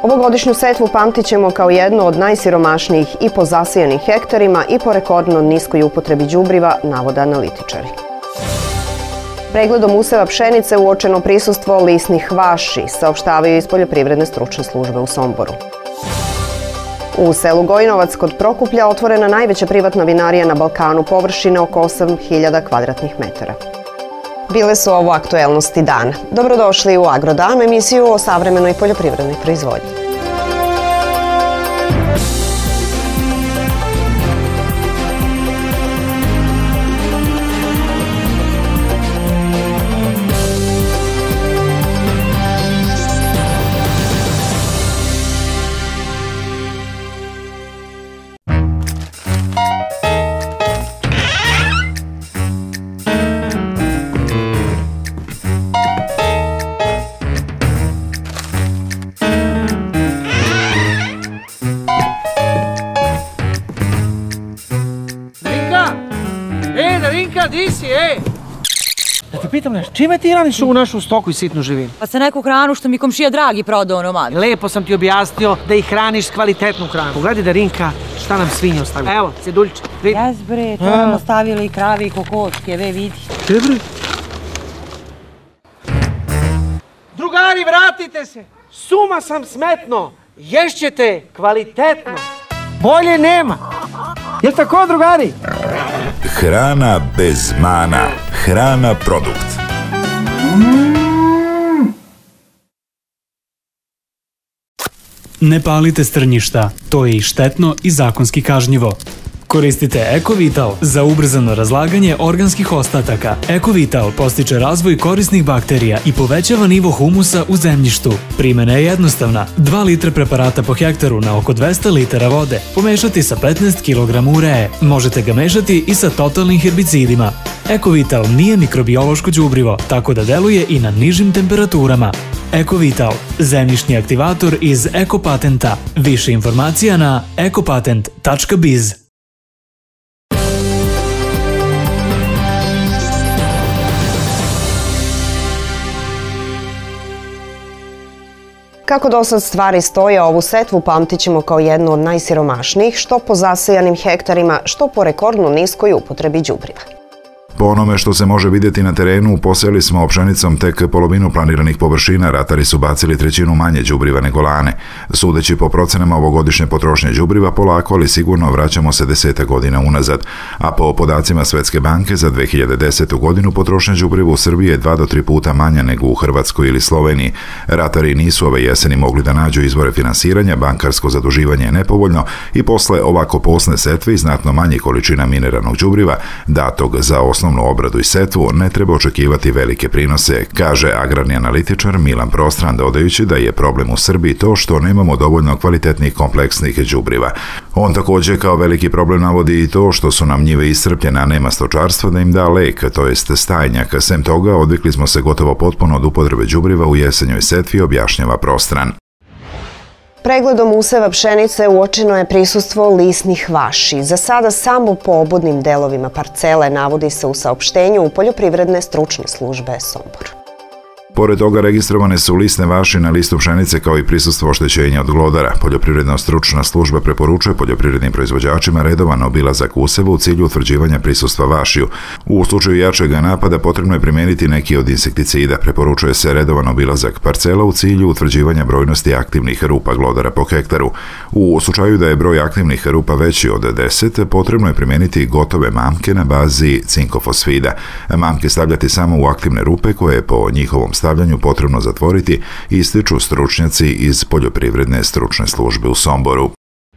Ovogodišnju setvu pamtit ćemo kao jednu od najsiromašnijih i po zasijanim hektarima i po rekordno niskoj upotrebi đubriva, navode analitičari. Pregledom useva pšenice uočeno prisustvo lisnih vaši, saopštavaju iz Poljoprivredne stručne službe u Somboru. U selu Gojinovac kod Prokuplja otvorena najveća privatna vinarija na Balkanu, površine oko 8.000 kvadratnih metara. Bile su ovo aktuelnosti dana. Dobrodošli u Agrodan, emisiju o savremenoj poljoprivrednoj proizvodnji. Di si, Da te pitam nešto, čime ti hraniš ovu našu stoku i sitnu živinu? Pa sa neku hranu što mi komšija Dragi prodao ono mali. Lepo sam ti objasnio da ih hraniš s kvalitetnom hranom. Pogledaj Darinka šta nam svinje ostavila. Evo, ceduljiče. Jes bre, to nam ostavili i krave i kokoške, ve vidi. Te bre? Drugari, vratite se! Suma sam smetno! Ješćete kvalitetno! Bolje nema! Jel tako, drugari? Hrana bez mana. Hrana produkt. Ne palite strnjišta. To je i štetno i zakonski kažnjivo. Koristite Ekovital za ubrzano razlaganje organskih ostataka. Ekovital postiče razvoj korisnih bakterija i povećava nivo humusa u zemljištu. Primjena je jednostavna. 2 litre preparata po hektaru na oko 200 litara vode. Pomešati sa 15 kg ureje. Možete ga mešati i sa totalnim herbicidima. Ekovital nije mikrobiološko đubrivo, tako da deluje i na nižim temperaturama. Ekovital, zemljišni aktivator iz Ekopatenta. Više informacija na ekopatent.biz. Kako do sad stvari stoje, ovu setvu pamtit ćemo kao jednu od najsiromašnijih, što po zasejanim hektarima, što po rekordno niskoj upotrebi đubriva. Po onome što se može vidjeti na terenu, posejali smo pšenicom tek polovinu planiranih površina, ratari su bacili 1/3 manje đubriva nego lane. Sudeći po procenama ovogodišnje potrošnje đubriva, polako ali sigurno vraćamo se 10 godina unazad, a po podacima Svetske banke za 2010. godinu potrošnja đubriva u Srbiji je 2 do 3 puta manja nego u Hrvatskoj ili Sloveniji. Ratari nisu ove jeseni mogli da nađu izvore finansiranja, bankarsko zaduživanje je nepovoljno i posle ovako posne setve i znatno manje količina mineralnog đubriva, datog za osnovnu obradu i setvu, ne treba očekivati velike prinose, kaže agrarni analitičar Milan Prostran, dodajući da je problem u Srbiji to što nemamo dovoljno kvalitetnih kompleksnih đubriva. On također kao veliki problem navodi i to što su nam njive iscrpljene, a nema stočarstva da im da lek, to jest stajnjak. Sem toga, odvikli smo se gotovo potpuno od upotrebe đubriva u jesenjoj setvi, objašnjava Prostran. Pregledom useva pšenice uočeno je prisustvo lisnih vaši. Za sada samo po obodnim delovima parcele, navodi se u saopštenju Poljoprivredne stručne službe Sombor. Pored toga registrovane su lisne vaši na listu pšenice kao i prisustvo oštećenja od glodara. Poljoprivredna stručna služba preporučuje poljoprivrednim proizvođačima redovan obilazak useva u cilju utvrđivanja prisustva vašiju. U slučaju jačeg napada potrebno je primijeniti neki od insekticida. Preporučuje se redovan obilazak parcela u cilju utvrđivanja brojnosti aktivnih rupa glodara po hektaru. U slučaju da je broj aktivnih rupa veći od 10, potrebno je primijeniti gotove mamke na bazi cinkofosfida. Mamke stavljati samo u aktivne rupe koje po njihovom stavljanju potrebno zatvoriti, ističu stručnjaci iz Poljoprivredne stručne službe u Somboru.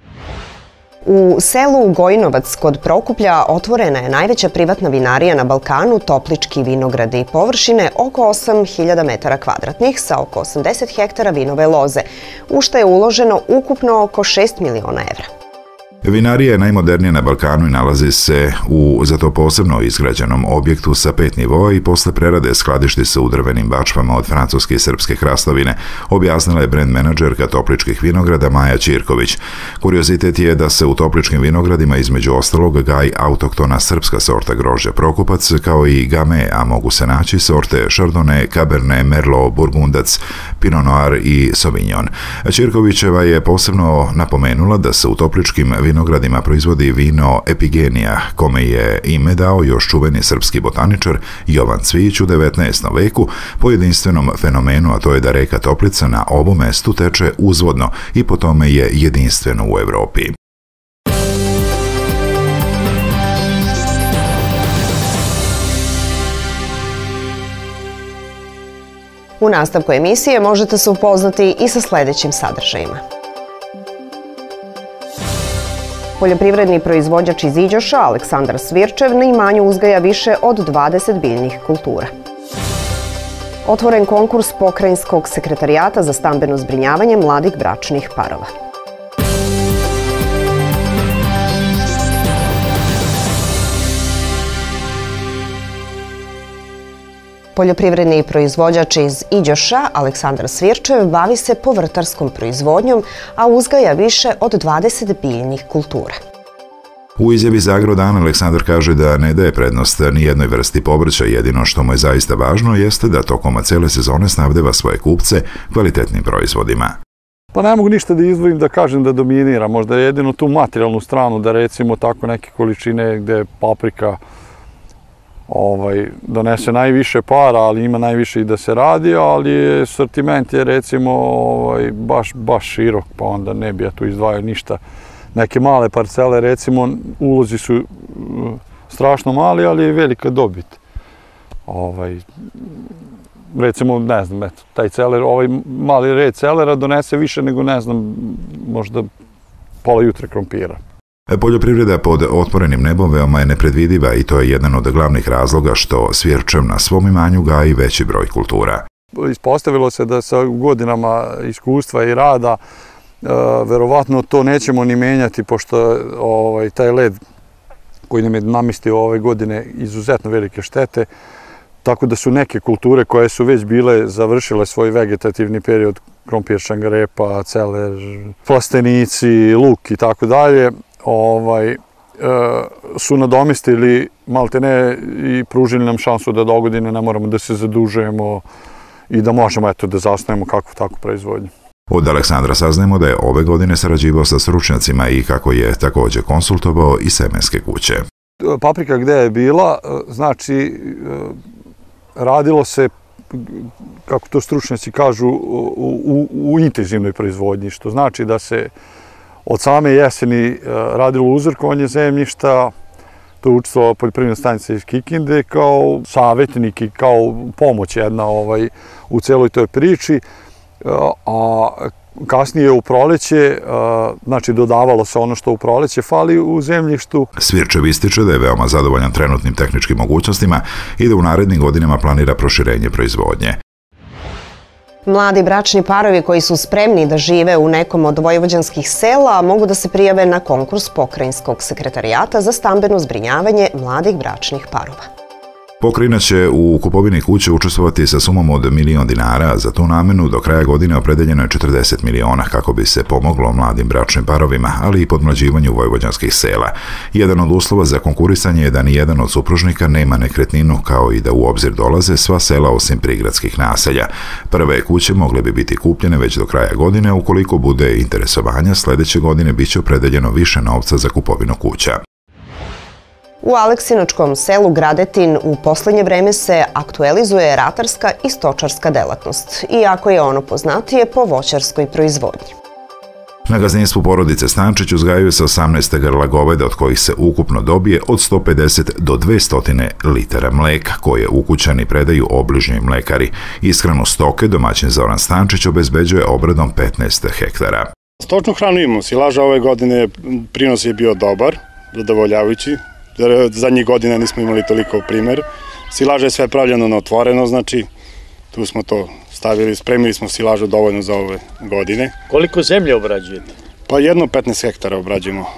U selu Gojinovac kod Prokuplja otvorena je najveća privatna vinarija na Balkanu, Toplički vinogradi, površine oko 8.000 metara kvadratnih sa oko 80 hektara vinove loze, u što je uloženo ukupno oko 6 miliona evra. Vinarija je najmodernija na Balkanu i nalazi se u za to posebno izgrađenom objektu sa 5 nivoa i posle prerade skladišti se u drvenim bačvama od francuske i srpske hrastovine, objasnila je brand menadžerka Topličkih vinograda Maja Ćirković. Kuriozitet je da se u Topličkim vinogradima između ostalog gaji autoktona srpska sorta grožđa Prokupac kao i Game, a mogu se naći sorte Chardonnay, Cabernet, Merlot, Burgundac, Pinot Noir i Sauvignon. Ćirkovićeva je posebno napomenula da se u Topličkim vinogradima proizvodi vino Epigenija, kome je ime dao još čuveni srpski botaničar Jovan Cvijić u 19. veku po jedinstvenom fenomenu, a to je da reka Toplica na ovom mestu teče uzvodno i po tome je jedinstveno u Evropi. U nastavku emisije možete se upoznati i sa sledećim sadržajima. Poljoprivredni proizvođač iz Iđoša, Aleksandar Svirčev, na imanju uzgaja više od 20 biljnih kultura. Otvoren konkurs Pokrajinskog sekretarijata za stambeno zbrinjavanje mladih bračnih parova. Poljoprivredni proizvođač iz Iđoša, Aleksandar Svirčev, bavi se povrtarskom proizvodnjom, a uzgaja više od 20 biljnih kultura. U izjavi za Agrodan Aleksandar kaže da ne daje prednost ni jednoj vrsti povrća, jedino što mu je zaista važno jeste da tokom cele sezone snabdeva svoje kupce kvalitetnim proizvodima. Pa ne mogu ništa da izdvojim da kažem da dominira, možda jedino tu materijalnu stranu, da recimo tako neke količine gde paprika donese najviše para, ali ima najviše i da se radi, ali sortiment je recimo baš širok, pa onda ne bi ja tu izdvajao ništa. Neke male parcele, recimo, ulozi su strašno mali, ali je velika dobit. Recimo, ne znam, taj celer, ovaj mali red celera donese više nego, ne znam, možda pola jutra krompira. Poljoprivreda pod otvorenim nebom veoma je nepredvidiva i to je jedan od glavnih razloga što Svirčev na svom imanju gaji veći broj kultura. Ispostavilo se da sa godinama iskustva i rada verovatno to nećemo ni menjati, pošto taj led koji nam je namestio ove godine izuzetno velike štete, tako da su neke kulture koje su već bile završile svoj vegetativni period, krompir, šangarepa, celer, plastenici, luk i tako dalje, su nadomestili maltene i pružili nam šansu da do godine ne moramo da se zadužujemo i da možemo da zasnujemo kakvu takvu proizvodnju. Od Aleksandra saznajemo da je ove godine sarađivao sa stručnjacima i kako je takođe konsultovao i semenske kuće. Paprika gde je bila, znači radilo se, kako to stručnjaci kažu, u intenzivnoj proizvodnji, što znači da se od same jeseni radilo uzorkovanje zemljišta, to je učestvovao poljoprivredna stanica iz Kikinde kao savjetnik i kao pomoć jedna u celoj toj priči, a kasnije u proleće, znači dodavalo se ono što u proleće fali u zemljištu. Svirčev ističe da je veoma zadovoljan trenutnim tehničkim mogućnostima i da u narednim godinama planira proširenje proizvodnje. Mladi bračni parovi koji su spremni da žive u nekom od vojvođanskih sela mogu da se prijave na konkurs Pokrajinskog sekretarijata za stambeno zbrinjavanje mladih bračnih parova. Pokrajina će u kupovini kuće učestvovati sa sumom od 1.000.000 dinara, za tu namenu do kraja godine opredeljeno je 40 miliona kako bi se pomoglo mladim bračnim parovima, ali i podmlađivanju vojvođanskih sela. Jedan od uslova za konkurisanje je da nijedan od supružnika nema nekretninu, kao i da u obzir dolaze sva sela osim prigradskih naselja. Prve kuće mogle bi biti kupljene već do kraja godine, ukoliko bude interesovanja, sledeće godine biće opredeljeno više novca za kupovinu kuća. U Aleksinačkom selu Gradetin u poslednje vreme se aktualizuje ratarska i stočarska delatnost, iako je ono poznatije po voćarskoj proizvodnji. Na gazdinstvu porodice Stančić uzgajaju se 18 grla goveda, od kojih se ukupno dobije od 150 do 200 litara mleka, koje ukućani predaju obližnjoj mlekari. Ishranu stoke domaćin Zoran Stančić obezbeđuje obradom 15 hektara. Stočnu hranu imamo, silaža ove godine prinos je bio dobar, zadovoljavajući. Zadnjih godina nismo imali toliko primer. Silaža je sve pravljeno na otvoreno, znači tu smo to stavili, spremili smo silažu dovoljno za ove godine. Koliko zemlje obrađujete? Pa jedno 15 hektara obrađujemo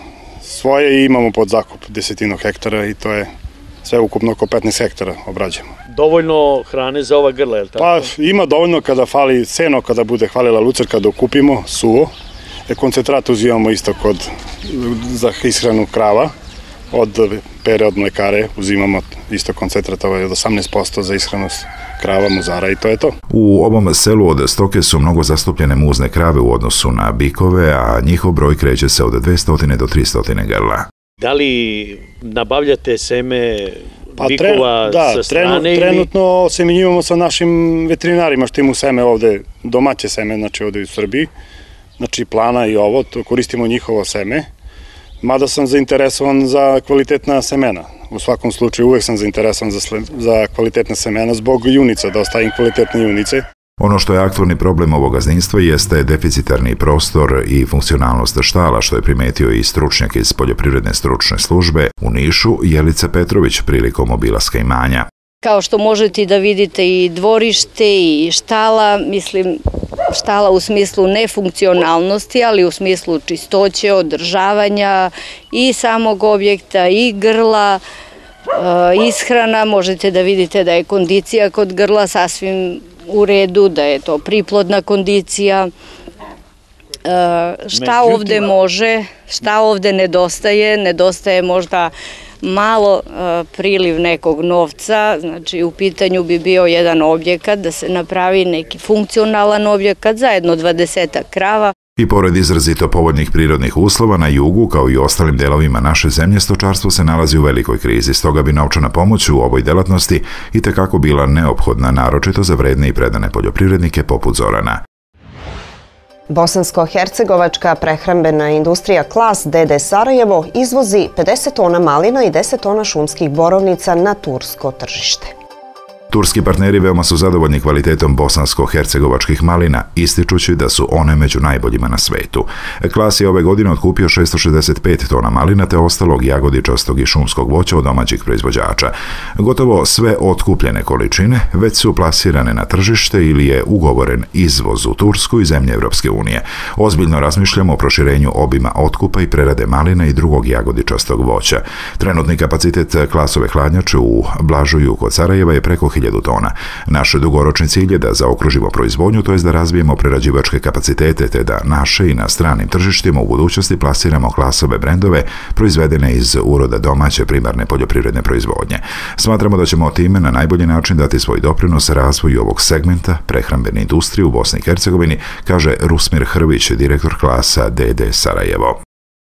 svoje i imamo pod zakup 10 hektara i to je sve ukupno oko 15 hektara obrađujemo. Dovoljno hrane za ova grla, je li tako? Pa ima dovoljno kada fali seno, kada bude falila lucerka da okupimo suvo. Koncentrat uzimamo isto za ishranu krava, od pere, od mlekare uzimamo isto koncentrat, ovo je od 18% za ishranu krava, muzara i to je to. U ovom selu od stoke su mnogo zastupljene muzne krave u odnosu na bikove, a njihov broj kreće se od 200 do 300 grla. Da li nabavljate seme bikova sa strane? Trenutno osemenjivamo sa našim veterinarima što imamo seme ovde, domaće seme, znači ovde u Srbiji, znači plana i ovo, koristimo njihovo seme, mada sam zainteresovan za kvalitetna semena. U svakom slučaju uvek sam zainteresovan za kvalitetna semena zbog junica, da ostavim kvalitetne junice. Ono što je aktualni problem ovog gazdinstva jeste deficitarni prostor i funkcionalnost štala, što je primetio i stručnjak iz Poljoprivredne stručne službe u Nišu, Jelica Petrović, prilikom obilaska imanja. Kao što možete da vidite i dvorište i štala, mislim štala u smislu nefunkcionalnosti, ali u smislu čistoće, održavanja i samog objekta i grla, ishrana. Možete da vidite da je kondicija kod grla sasvim u redu, da je to priplodna kondicija. Šta ovde može, šta ovde nedostaje? Nedostaje možda malo priliv nekog novca, znači u pitanju bi bio jedan objekat, da se napravi neki funkcionalan objekat za jedno 20 krava. I pored izrazito povoljnih prirodnih uslova na jugu, kao i ostalim delovima naše zemlje, stočarstvo se nalazi u velikoj krizi, stoga bi novčana pomoć u ovoj delatnosti itekako bila neophodna, naročito za vredne i predane poljoprivrednike poput Zorana. Bosansko-hercegovačka prehrambena industrija Klas DD Sarajevo izvozi 50 tona malina i 10 tona šumskih borovnica na tursko tržište. Turski partneri veoma su zadovoljni kvalitetom bosansko-hercegovačkih malina, ističući da su one među najboljima na svetu. Klas je ove godine otkupio 665 tona malina te ostalog jagodičastog i šumskog voća od domaćih proizvođača. Gotovo sve otkupljene količine već su plasirane na tržište ili je ugovoren izvoz u Tursku i zemlje Evropske unije. Ozbiljno razmišljamo o proširenju obima otkupa i prerade malina i drugog jagodičastog voća. Trenutni kapacitet Klasove hladnjače u Blažuju kod Sarajeva je preko 1000 tona. Naš dugoročni cilj je da zaokružimo proizvodnju, to je da razvijemo prerađivačke kapacitete te da naše i na stranim tržištima u budućnosti plasiramo Klasove brendove proizvedene iz uroda domaće primarne poljoprivredne proizvodnje. Smatramo da ćemo time na najbolji način dati svoj doprinos razvoju ovog segmenta prehrambene industrije u Bosni i Hercegovini, kaže Rusmir Hrvić, direktor Klasa DD Sarajevo.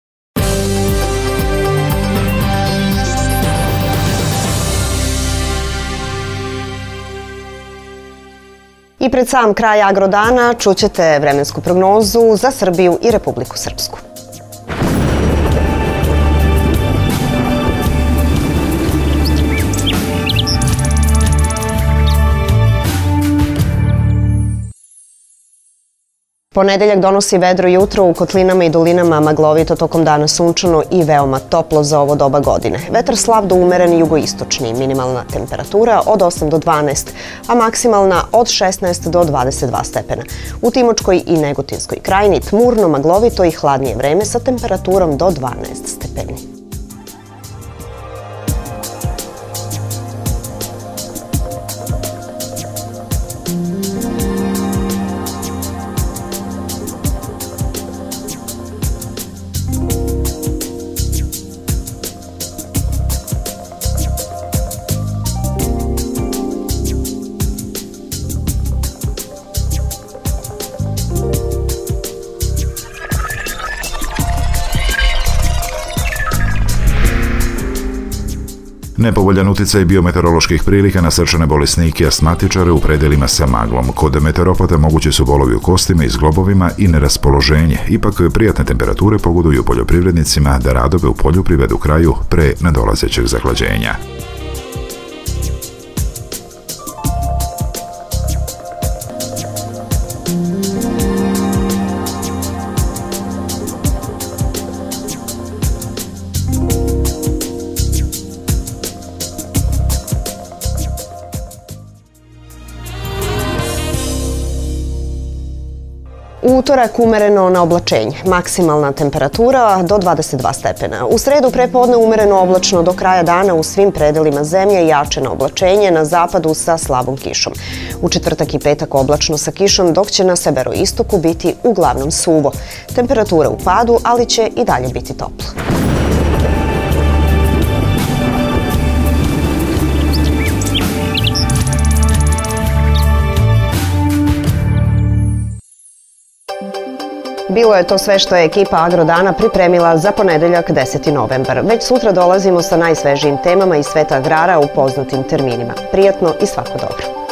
I pred sam kraj Agrodana čućete vremensku prognozu za Srbiju i Republiku Srpsku. Ponedeljak donosi vedro jutro u kotlinama i dolinama, maglovito, tokom dana sunčano i veoma toplo za ovo doba godine. Vetar slab do umeren jugoistočni, minimalna temperatura od 8 do 12, a maksimalna od 16 do 22 stepena. U Timočkoj i Negotinskoj krajini tmurno, maglovito i hladnije vreme sa temperaturom do 12 stepeni. Nepovoljan uticaj biometeoroloških prilika na srčane bolesnike i astmatičare u predelima sa maglom. Kod meteoropata mogući su bolovi u kostima i zglobovima i neraspoloženje. Ipak prijatne temperature pogoduju poljoprivrednicima da radove u polju privedu kraju pre nadolazećeg zahlađenja. U utorak umereno na oblačenje, maksimalna temperatura do 22 stepena. U sredu prepodne umereno oblačno do kraja dana u svim predelima zemlje, jače na oblačenje, na zapadu sa slabom kišom. U četvrtak i petak oblačno sa kišom, dok će na severoistoku biti uglavnom suvo. Temperatura u padu, ali će i dalje biti toplo. Bilo je to sve što je ekipa Agrodana pripremila za ponedeljak 10. novembar. Već sutra dolazimo sa najsvežijim temama iz sveta agrara u poznatim terminima. Prijatno i svako dobro.